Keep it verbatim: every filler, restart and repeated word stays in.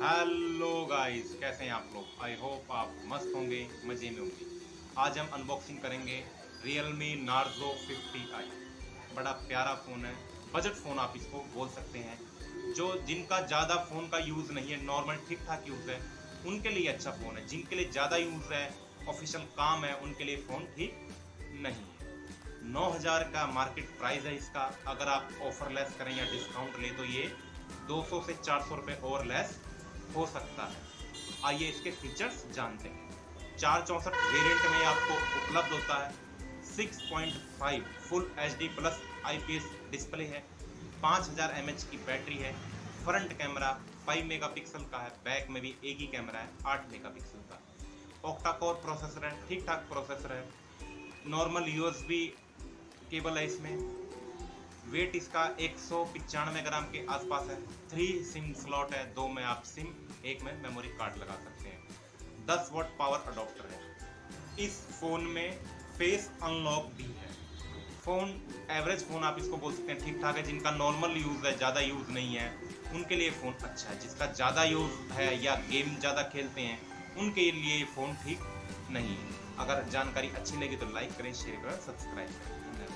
Hello guys, कैसे हैं आप लोग। आई होप आप मस्त होंगे, मज़े में होंगे। आज हम अनबॉक्सिंग करेंगे Realme Narzo फिफ्टी आई। बड़ा प्यारा फ़ोन है, बजट फ़ोन आप इसको बोल सकते हैं। जो जिनका ज़्यादा फ़ोन का यूज़ नहीं है, नॉर्मल ठीक ठाक यूज़ है, उनके लिए अच्छा फ़ोन है। जिनके लिए ज़्यादा यूज़ है, ऑफिशियल काम है, उनके लिए फ़ोन ठीक नहीं है। नौ हज़ार का मार्केट प्राइस है इसका। अगर आप ऑफर लेस करें या डिस्काउंट लें तो ये दो सौ से चार सौ रुपये और लेस हो सकता है। आइए इसके फीचर्स जानते हैं। चार चौंसठ वेरिएंट में आपको उपलब्ध होता है। Six point five full H D plus I P S display है। पाँच हज़ार एम एच की बैटरी है। फ्रंट कैमरा फाइव मेगापिक्सल का है, बैक में भी एक ही कैमरा है आठ मेगापिक्सल का। ऑक्टा कोर प्रोसेसर है, ठीक ठाक प्रोसेसर है। Normal U S B cable है इसमें। वेट इसका एक सौ पचानवे ग्राम के आसपास है। थ्री सिम स्लॉट है, दो में आप सिम, एक में मेमोरी कार्ड लगा सकते हैं। दस वॉट पावर अडोप्टर है। इस फ़ोन में फेस अनलॉक भी है। फ़ोन एवरेज फ़ोन आप इसको बोल सकते हैं, ठीक ठाक है। जिनका नॉर्मल यूज़ है, ज़्यादा यूज़ नहीं है, उनके लिए फ़ोन अच्छा है। जिसका ज़्यादा यूज़ है या गेम ज़्यादा खेलते हैं, उनके लिए ये फ़ोन ठीक नहीं है। अगर जानकारी अच्छी लगी तो लाइक करें, शेयर करें, सब्सक्राइब करें।